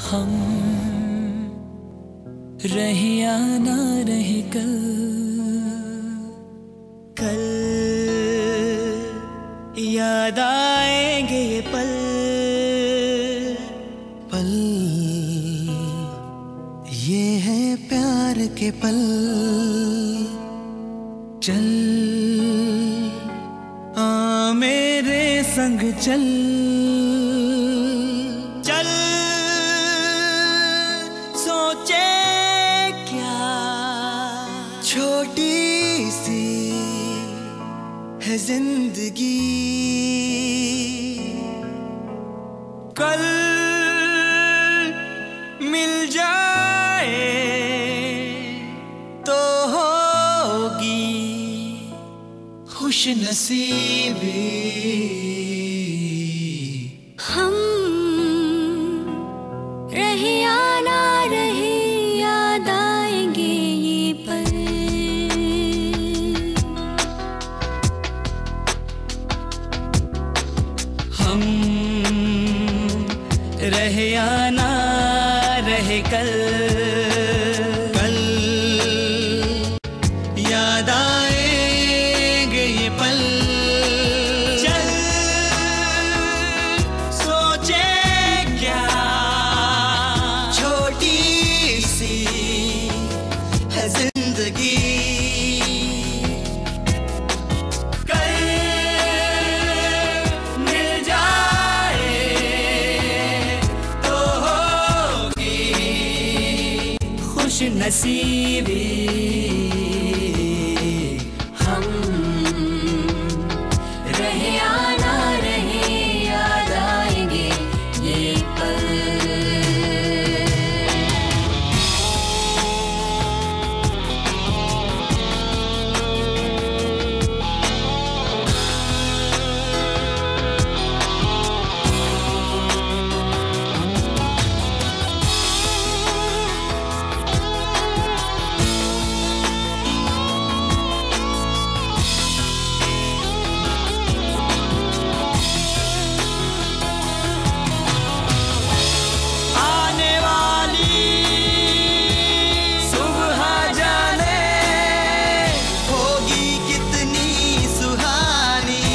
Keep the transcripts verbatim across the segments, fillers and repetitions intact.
हम रहे या ना रहे कल, कल याद आएंगे ये पल, पल ये है प्यार के पल। चल आ मेरे संग चल, चल सोचे क्या छोटी सी है जिंदगी, कल मिल जाए तो होगी खुश नसीबी। हम रहे या ना रहे याद आएंगे ये पल, हम रहे या ना रहे कल, कल याद आएंगे ये पल। चल सोचे क्या छोटी सी है जिंदगी, कल मिल जाए तो होगी खुश नसीबी। हम रहे या ना रहे याद आएंगे ये पल। आने वाली सुबह जाने होगी कितनी सुहानी,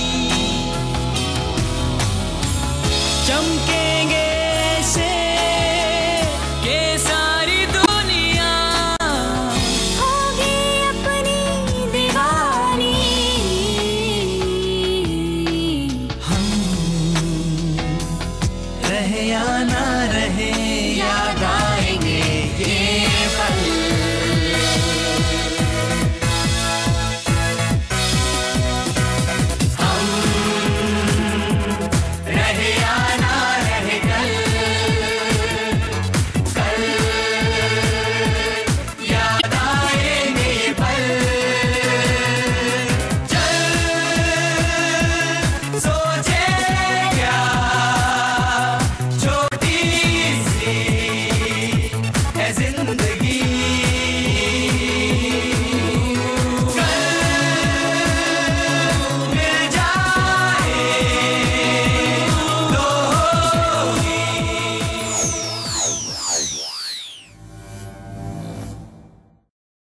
चमकेंगे से के सारी दुनिया होगी अपनी दीवानी। हम रहे या ना रहे